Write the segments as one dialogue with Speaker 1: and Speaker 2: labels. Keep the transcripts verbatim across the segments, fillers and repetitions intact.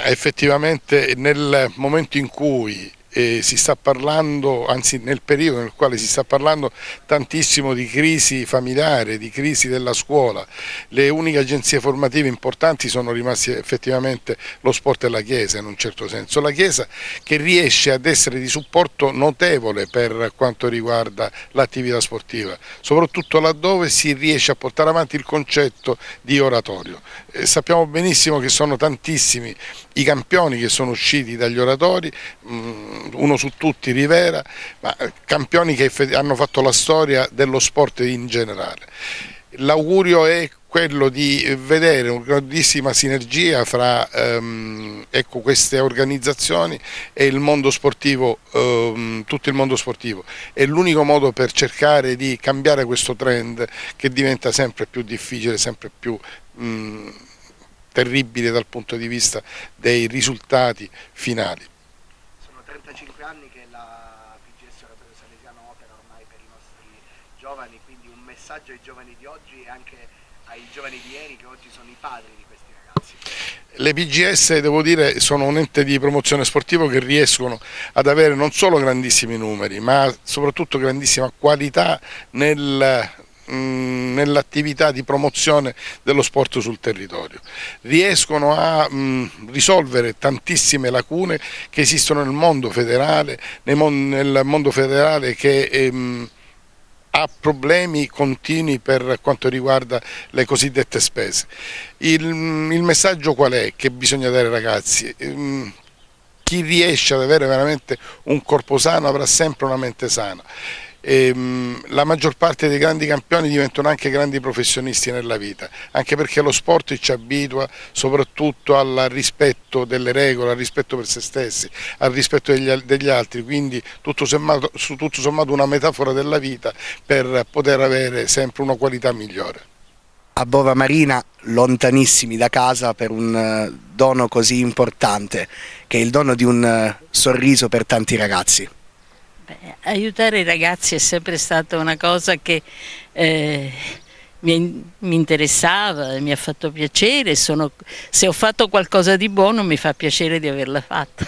Speaker 1: effettivamente nel momento in cui eh, si sta parlando, anzi nel periodo nel quale si sta parlando tantissimo di crisi familiare, di crisi della scuola, le uniche agenzie formative importanti sono rimasti effettivamente lo sport e la Chiesa in un certo senso, la Chiesa che riesce ad essere di supporto notevole per quanto riguarda l'attività sportiva, soprattutto laddove si riesce a portare avanti il concetto di oratorio. Eh, sappiamo benissimo che sono tantissimi i campioni che sono usciti dagli oratori, mh, uno su tutti Rivera, ma campioni che hanno fatto la storia dello sport in generale. L'augurio è quello di vedere una grandissima sinergia fra ehm, ecco, queste organizzazioni e il mondo sportivo, ehm, tutto il mondo sportivo. È l'unico modo per cercare di cambiare questo trend che diventa sempre più difficile, sempre più mh, terribile dal punto di vista dei risultati finali.
Speaker 2: Sono trentacinque anni che la P G S Oratorio Salesiano opera ormai per i nostri giovani, quindi un messaggio ai giovani di oggi e anche ai giovani di ieri che oggi sono i padri di questi ragazzi.
Speaker 1: Le P G S, devo dire, sono un ente di promozione sportivo che riescono ad avere non solo grandissimi numeri, ma soprattutto grandissima qualità nel nell'attività di promozione dello sport sul territorio. Riescono a mh, risolvere tantissime lacune che esistono nel mondo federale, nel mondo federale che ehm, ha problemi continui per quanto riguarda le cosiddette spese. Il, il messaggio qual è che bisogna dare ai ragazzi? Ehm, chi riesce ad avere veramente un corpo sano avrà sempre una mente sana. E, mh, la maggior parte dei grandi campioni diventano anche grandi professionisti nella vita, anche perché lo sport ci abitua soprattutto al rispetto delle regole, al rispetto per se stessi, al rispetto degli, degli altri, quindi tutto sommato, tutto sommato una metafora della vita per poter avere sempre una qualità migliore.
Speaker 2: A Bova Marina, lontanissimi da casa per un dono così importante, che è il dono di un sorriso per tanti ragazzi.
Speaker 3: Beh, aiutare i ragazzi è sempre stata una cosa che eh, mi, mi interessava, mi ha fatto piacere, sono, se ho fatto qualcosa di buono mi fa piacere di averla fatta.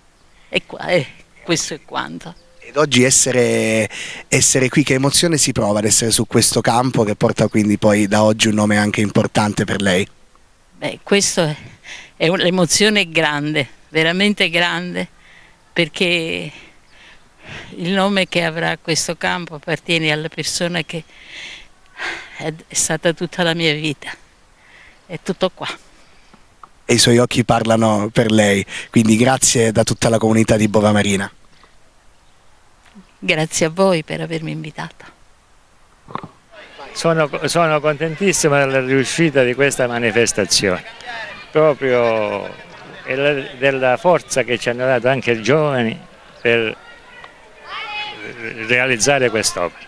Speaker 3: E qua, eh, questo è quanto.
Speaker 2: Ed oggi essere, essere qui, che emozione si prova ad essere su questo campo che porta quindi poi da oggi un nome anche importante per lei?
Speaker 3: Beh, questo è, è un'emozione grande, veramente grande, perché il nome che avrà questo campo appartiene alla persona che è stata tutta la mia vita, è tutto qua.
Speaker 2: E i suoi occhi parlano per lei, quindi grazie da tutta la comunità di Bova Marina.
Speaker 3: Grazie a voi per avermi invitata.
Speaker 4: Sono, sono contentissimo della riuscita di questa manifestazione, proprio della forza che ci hanno dato anche i giovani per realizzare quest'opera.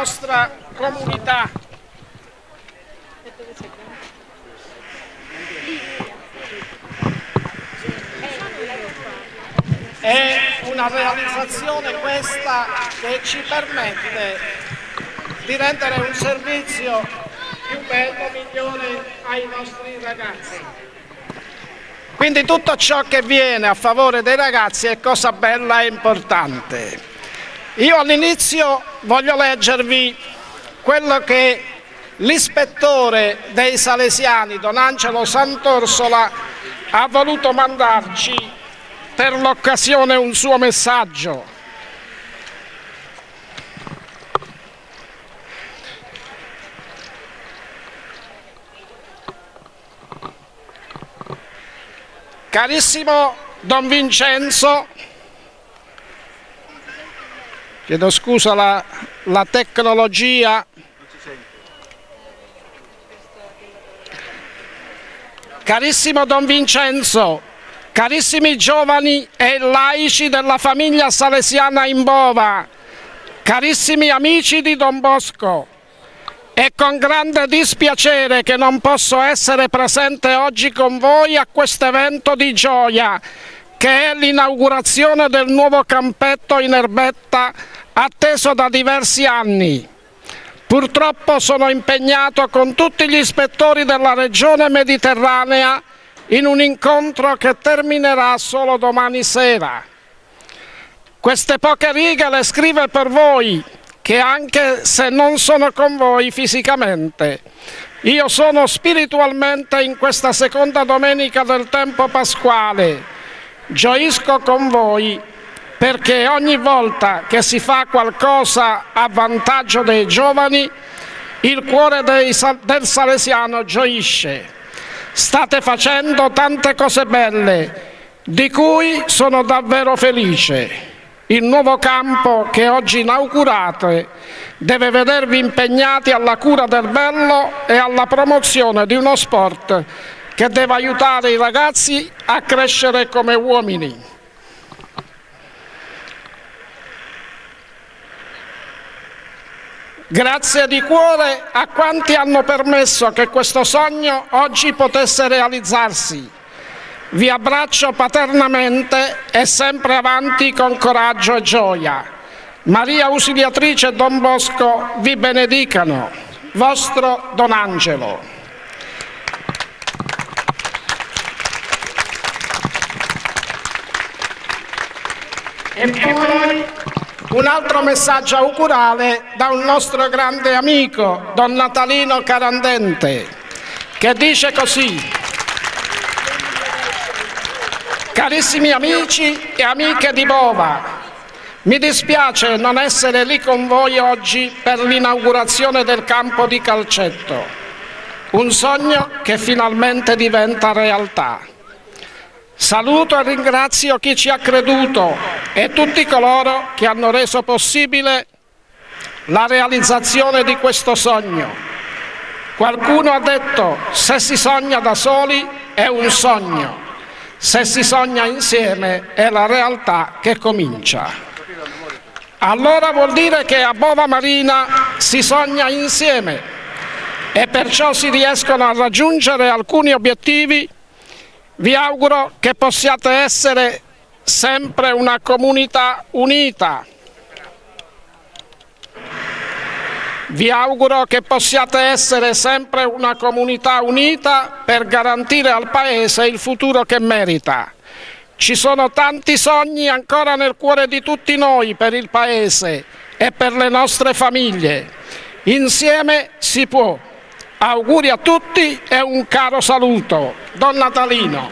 Speaker 5: nostra comunità. È una realizzazione questa che ci permette di rendere un servizio più bello, migliore ai nostri ragazzi. Quindi tutto ciò che viene a favore dei ragazzi è cosa bella e importante. Io all'inizio voglio leggervi quello che l'ispettore dei Salesiani, Don Angelo Sant'Orsola, ha voluto mandarci per l'occasione un suo messaggio. Carissimo Don Vincenzo, chiedo scusa la, la tecnologia. Carissimo Don Vincenzo, carissimi giovani e laici della famiglia salesiana Imbova, carissimi amici di Don Bosco, è con grande dispiacere che non posso essere presente oggi con voi a questo evento di gioia, che è l'inaugurazione del nuovo campetto in erbetta atteso da diversi anni. Purtroppo sono impegnato con tutti gli ispettori della regione mediterranea in un incontro che terminerà solo domani sera. Queste poche righe le scrive per voi, che anche se non sono con voi fisicamente, io sono spiritualmente in questa seconda domenica del tempo pasquale. Gioisco con voi perché ogni volta che si fa qualcosa a vantaggio dei giovani, il cuore dei, del salesiano gioisce. State facendo tante cose belle, di cui sono davvero felice. Il nuovo campo che oggi inaugurate deve vedervi impegnati alla cura del bello e alla promozione di uno sport che deve aiutare i ragazzi a crescere come uomini. Grazie di cuore a quanti hanno permesso che questo sogno oggi potesse realizzarsi. Vi abbraccio paternamente e sempre avanti con coraggio e gioia. Maria Ausiliatrice e Don Bosco vi benedicano. Vostro Don Angelo. E poi un altro messaggio augurale da un nostro grande amico, Don Natalino Carandente, che dice così: carissimi amici e amiche di Bova, mi dispiace non essere lì con voi oggi per l'inaugurazione del campo di calcetto, un sogno che finalmente diventa realtà. Saluto e ringrazio chi ci ha creduto e tutti coloro che hanno reso possibile la realizzazione di questo sogno. Qualcuno ha detto: se si sogna da soli è un sogno, se si sogna insieme è la realtà che comincia. Allora vuol dire che a Bova Marina si sogna insieme e perciò si riescono a raggiungere alcuni obiettivi. Vi auguro che possiate essere sempre una comunità unita. Vi auguro che possiate essere sempre una comunità unita per garantire al Paese il futuro che merita. Ci sono tanti sogni ancora nel cuore di tutti noi per il Paese e per le nostre famiglie. Insieme si può. Auguri a tutti e un caro saluto. Don Natalino.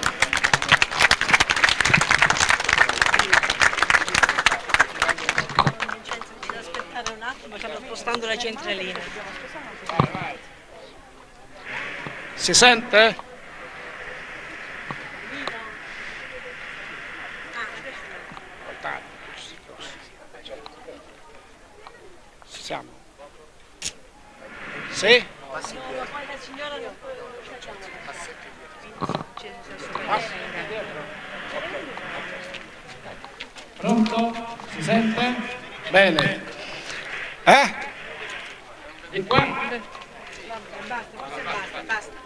Speaker 6: Devo aspettare un attimo, stanno spostando la centralina.
Speaker 5: Si sente? Ci siamo? Sì? Pronto? Si sente? Bene. Eh?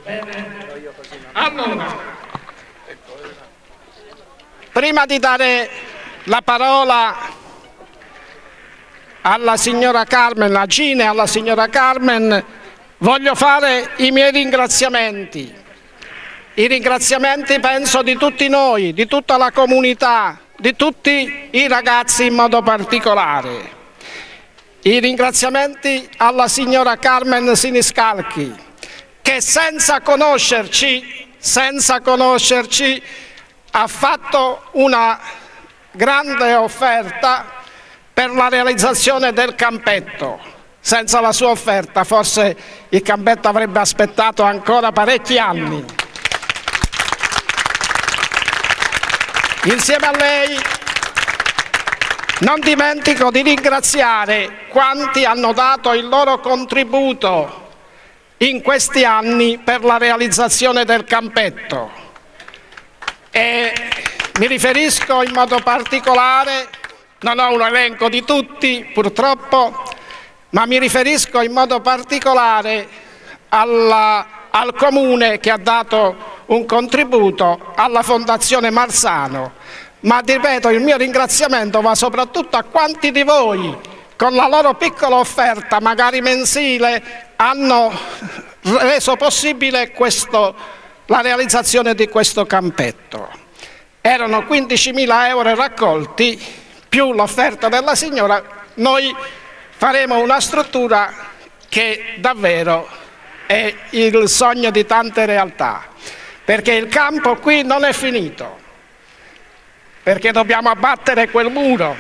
Speaker 5: Allora, prima di dare la parola alla signora Carmen, a Gina e alla signora Carmen, voglio fare i miei ringraziamenti. I ringraziamenti penso di tutti noi, di tutta la comunità, di tutti i ragazzi in modo particolare. I ringraziamenti alla signora Carmen Siniscalchi, che senza conoscerci, senza conoscerci, ha fatto una grande offerta per la realizzazione del campetto. Senza la sua offerta forse il campetto avrebbe aspettato ancora parecchi anni. Insieme a lei non dimentico di ringraziare quanti hanno dato il loro contributo in questi anni per la realizzazione del campetto. E mi riferisco in modo particolare, non ho un elenco di tutti purtroppo, ma mi riferisco in modo particolare alla, al Comune che ha dato un contributo, alla Fondazione Marzano, ma ripeto, il mio ringraziamento va soprattutto a quanti di voi con la loro piccola offerta, magari mensile, hanno reso possibile questo, la realizzazione di questo campetto. Erano quindicimila euro raccolti più l'offerta della signora. Noi faremo una struttura che davvero è il sogno di tante realtà, perché il campo qui non è finito, perché dobbiamo abbattere quel muro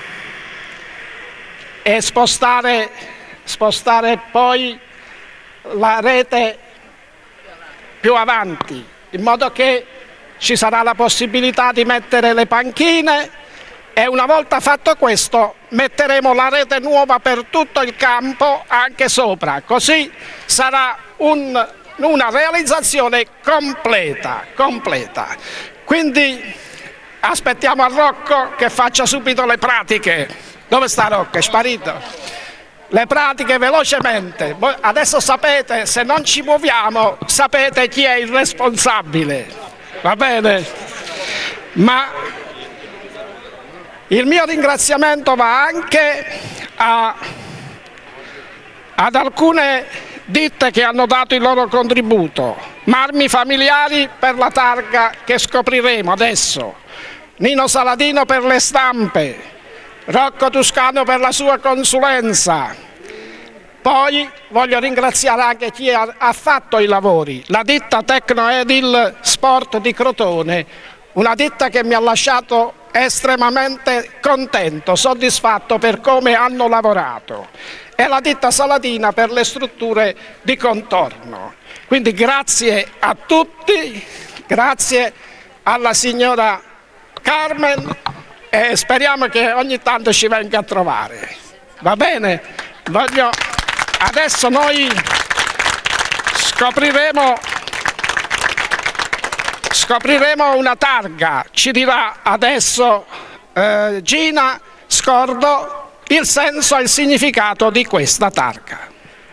Speaker 5: e spostare, spostare poi la rete più avanti, in modo che ci sarà la possibilità di mettere le panchine e una volta fatto questo metteremo la rete nuova per tutto il campo anche sopra, così sarà un, una realizzazione completa, completa. Quindi aspettiamo a Rocco che faccia subito le pratiche. Dove sta Rocco? È sparito? Le pratiche velocemente. Adesso sapete, se non ci muoviamo, sapete chi è il responsabile. Va bene? Ma il mio ringraziamento va anche a, ad alcune ditte che hanno dato il loro contributo. Marmi Familiari per la targa che scopriremo adesso. Nino Saladino per le stampe. Rocco Tuscano per la sua consulenza. Poi voglio ringraziare anche chi ha, ha fatto i lavori, la ditta Tecnoedil Sport di Crotone, una ditta che mi ha lasciato estremamente contento, soddisfatto per come hanno lavorato, e la ditta Saladina per le strutture di contorno. Quindi grazie a tutti, grazie alla signora Carmen e speriamo che ogni tanto ci venga a trovare. Va bene? Voglio... Adesso noi scopriremo, scopriremo una targa, ci dirà adesso eh, Gina Scordo il senso e il significato di questa targa.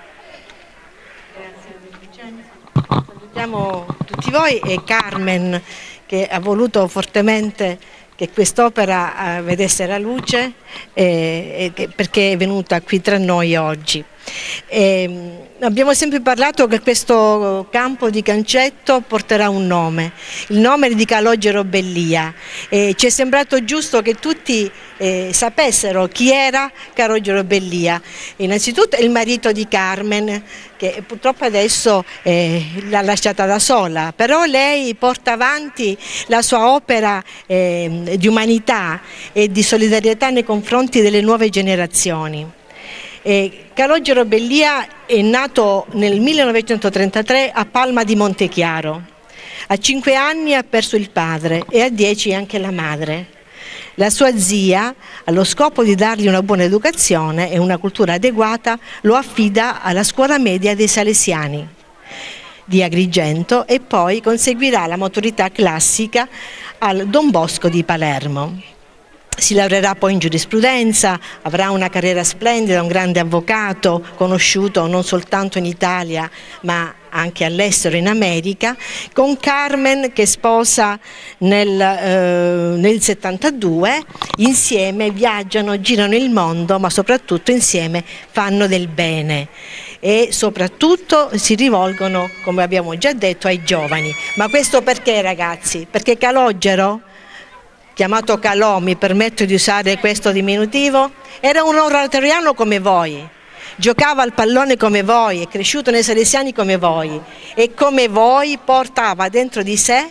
Speaker 6: Salutiamo tutti voi e Carmen che ha voluto fortemente che quest'opera vedesse la luce eh, eh, perché è venuta qui tra noi oggi. E abbiamo sempre parlato che questo campo di Cancetto porterà un nome, il nome di Calogero Bellia, e ci è sembrato giusto che tutti eh, sapessero chi era Calogero Bellia. Innanzitutto è il marito di Carmen, che purtroppo adesso eh, l'ha lasciata da sola, però lei porta avanti la sua opera eh, di umanità e di solidarietà nei confronti delle nuove generazioni. Eh, Calogero Bellia è nato nel millenovecentotrentatré a Palma di Montechiaro. A cinque anni ha perso il padre e a dieci anche la madre. La sua zia, allo scopo di dargli una buona educazione e una cultura adeguata, lo affida alla scuola media dei Salesiani di Agrigento e poi conseguirà la maturità classica al Don Bosco di Palermo. si laureerà poi in giurisprudenza, avrà una carriera splendida, un grande avvocato, conosciuto non soltanto in Italia ma anche all'estero, in America, con Carmen che sposa nel, eh, nel settantadue, insieme viaggiano, girano il mondo, ma soprattutto insieme fanno del bene e soprattutto si rivolgono, come abbiamo già detto, ai giovani. Ma questo perché, ragazzi? Perché Calogero, chiamato Calò, mi permetto di usare questo diminutivo, era un oratoriano come voi, giocava al pallone come voi, è cresciuto nei Salesiani come voi e come voi portava dentro di sé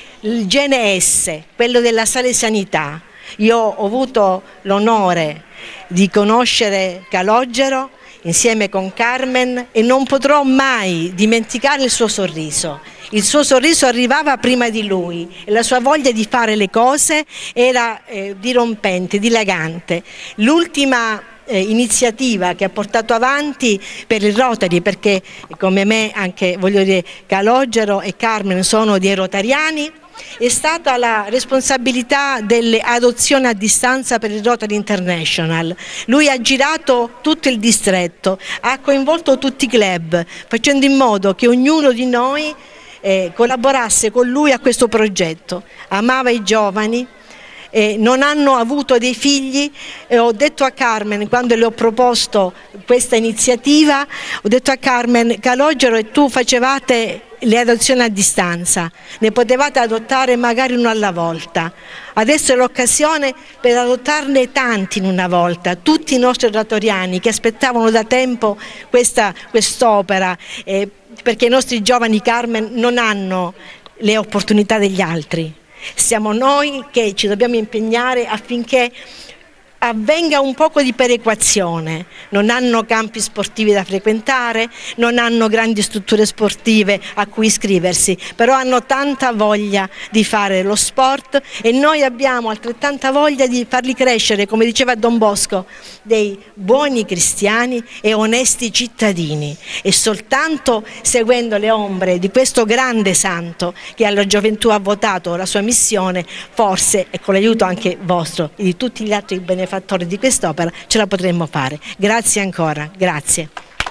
Speaker 6: il gene S, quello della salesianità. Io ho avuto l'onore di conoscere Calogero insieme con Carmen e non potrò mai dimenticare il suo sorriso. Il suo sorriso arrivava prima di lui e la sua voglia di fare le cose era eh, dirompente, dilagante. L'ultima eh, iniziativa che ha portato avanti per il Rotary, perché come me anche voglio dire Calogero e Carmen sono dei rotariani, è stata la responsabilità delle adozioni a distanza per il Rotary International. Lui ha girato tutto il distretto, ha coinvolto tutti i club, facendo in modo che ognuno di noi eh, collaborasse con lui a questo progetto. Amava i giovani, eh, non hanno avuto dei figli e ho detto a Carmen, quando le ho proposto questa iniziativa, ho detto a Carmen: Calogero e tu facevate le adozioni a distanza, ne potevate adottare magari uno alla volta, adesso è l'occasione per adottarne tanti in una volta, tutti i nostri oratoriani che aspettavano da tempo questa quest'opera, eh, perché i nostri giovani, Carmen, non hanno le opportunità degli altri, siamo noi che ci dobbiamo impegnare affinché avvenga un poco di perequazione. Non hanno campi sportivi da frequentare, non hanno grandi strutture sportive a cui iscriversi, però hanno tanta voglia di fare lo sport e noi abbiamo altrettanta voglia di farli crescere, come diceva Don Bosco, dei buoni cristiani e onesti cittadini, e soltanto seguendo le ombre di questo grande santo che alla gioventù ha votato la sua missione, forse, e con l'aiuto anche vostro e di tutti gli altri benefattori di quest'opera, ce la potremmo fare. Grazie ancora, grazie.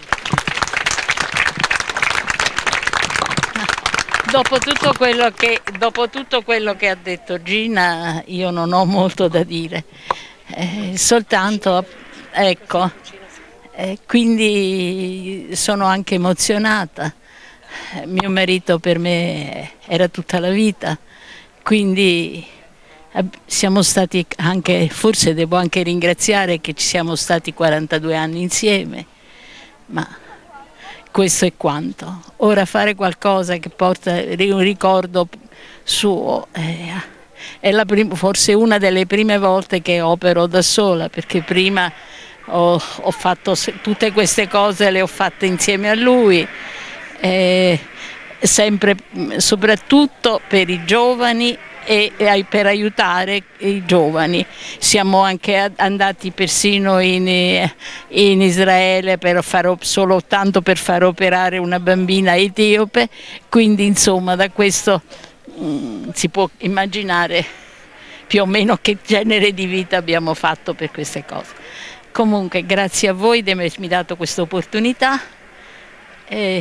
Speaker 3: Dopo tutto quello che, dopo tutto quello che ha detto Gina, io non ho molto da dire, eh, soltanto, ecco, eh, quindi sono anche emozionata. Eh, mio marito per me era tutta la vita, quindi siamo stati anche, forse devo anche ringraziare che ci siamo stati quarantadue anni insieme, ma questo è quanto. Ora fare qualcosa che porta un ricordo suo eh, è la prima, forse una delle prime volte che opero da sola, perché prima ho, ho fatto tutte queste cose, le ho fatte insieme a lui, eh, sempre, soprattutto per i giovani e per aiutare i giovani. Siamo anche andati persino in, in Israele per far, solo tanto per far operare una bambina etiope, quindi insomma da questo mh, si può immaginare più o meno che genere di vita abbiamo fatto per queste cose. Comunque grazie a voi di avermi dato questa opportunità e,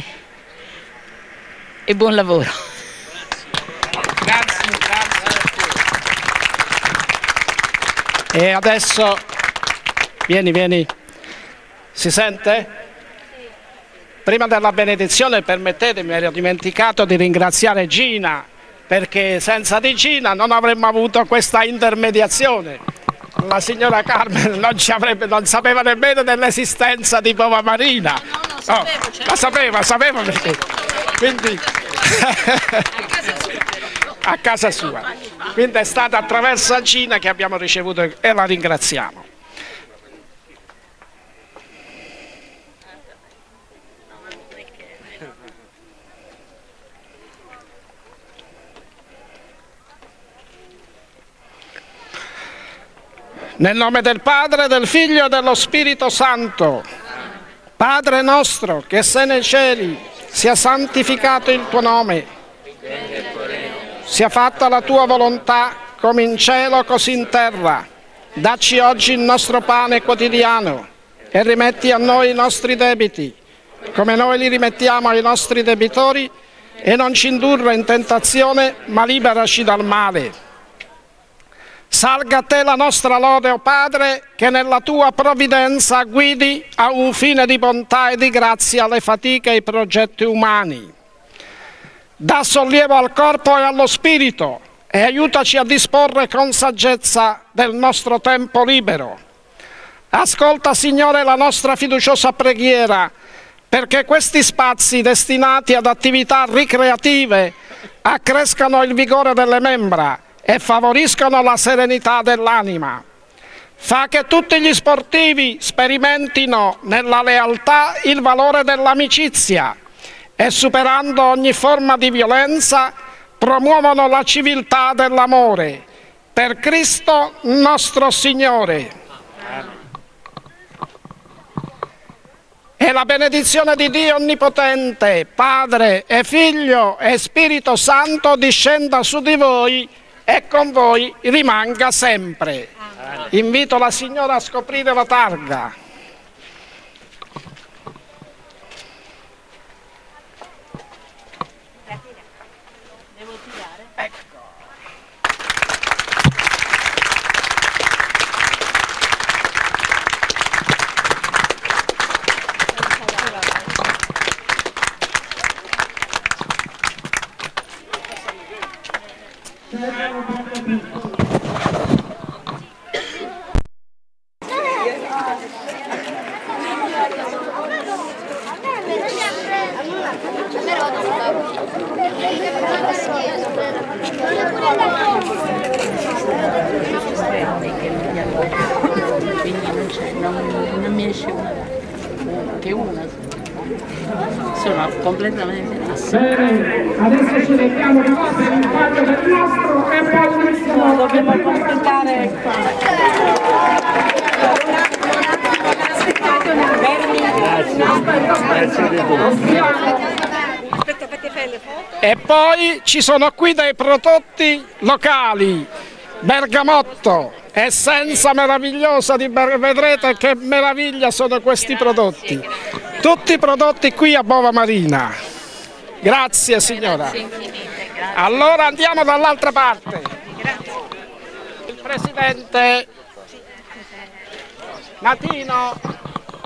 Speaker 3: e buon lavoro.
Speaker 5: Grazie, grazie. E adesso, vieni, vieni, si sente? Prima della benedizione permettetemi, ero dimenticato di ringraziare Gina, perché senza di Gina non avremmo avuto questa intermediazione. La signora Carmen non, ci avrebbe, non sapeva nemmeno dell'esistenza di Bova Marina.
Speaker 3: No, no, sapevo,
Speaker 5: oh, la sapeva, sapeva perché. Quindi... a casa sua, quindi è stata attraverso Gina che abbiamo ricevuto e la ringraziamo. Nel nome del Padre, del Figlio e dello Spirito Santo. Padre nostro che sei nei cieli, sia santificato il tuo nome. Sia fatta la tua volontà come in cielo così in terra. Dacci oggi il nostro pane quotidiano e rimetti a noi i nostri debiti, come noi li rimettiamo ai nostri debitori, e non ci indurre in tentazione, ma liberaci dal male. Salga a te la nostra lode, o Padre, che nella tua provvidenza guidi a un fine di bontà e di grazia le fatiche e i progetti umani. Dà sollievo al corpo e allo spirito e aiutaci a disporre con saggezza del nostro tempo libero. Ascolta, Signore, la nostra fiduciosa preghiera, perché questi spazi destinati ad attività ricreative accrescano il vigore delle membra e favoriscano la serenità dell'anima. Fa che tutti gli sportivi sperimentino nella lealtà il valore dell'amicizia e, superando ogni forma di violenza, promuovono la civiltà dell'amore. Per Cristo nostro Signore. E la benedizione di Dio Onnipotente, Padre e Figlio e Spirito Santo discenda su di voi e con voi rimanga sempre. Invito la signora a scoprire la targa.
Speaker 3: Devo tirare?
Speaker 5: Ecco.
Speaker 3: Quindi non c'è, non, non mi esce una, che una. Sono completamente rassa.
Speaker 5: Bene, adesso ci mettiamo di qua per il taglio del nastro e poi iniziamo, dobbiamo completare. E poi ci sono qui dei prodotti locali, bergamotto, essenza meravigliosa di bergamotto, vedrete che meraviglia sono questi prodotti, tutti prodotti qui a Bova Marina. Grazie signora. Allora andiamo dall'altra parte. Il presidente Natino.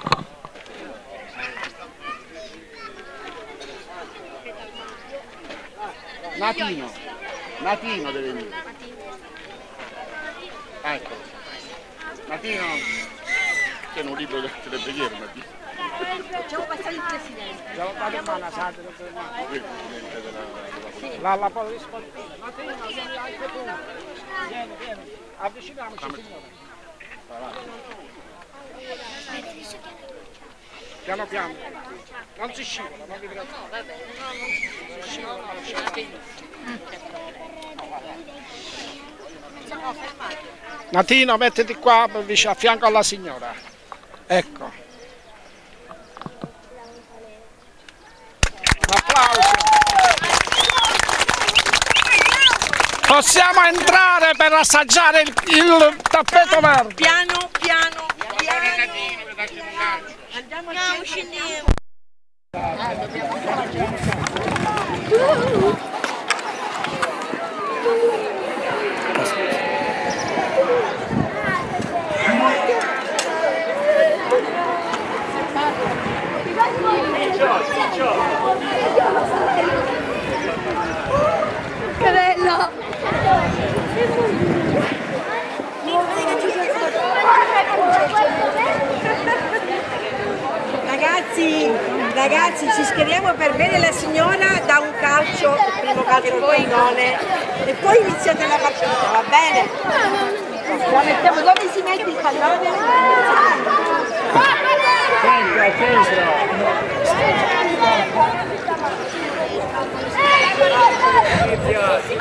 Speaker 2: Natino, Natino deve venire. Ecco. Natino, c'è un libro delle preghiere, Natino.
Speaker 6: Facciamo passare il presidente.
Speaker 5: Devo fare in mano, sa, devo fare in mano. La, la polisportiva. Natino, vieni anche tu. Vieni, vieni. Avviciniamoci, signore. Piano piano. Non si scivola, non vi preoccupate. Non si scivola, non si scivola. Natino, mettiti qua vicino, a fianco alla signora. Ecco. Un applauso. Possiamo entrare per assaggiare il, il tappeto verde.
Speaker 6: Piano, piano, piano. Andiamo a scendiamo.
Speaker 7: Che bello!
Speaker 6: Ragazzi, ragazzi, ci schieriamo per bene la signora da un calcio, il primo calcio al pallone, e poi iniziate la partita, va bene? La mettiamo dove si mette il pallone?
Speaker 4: Centro, al centro.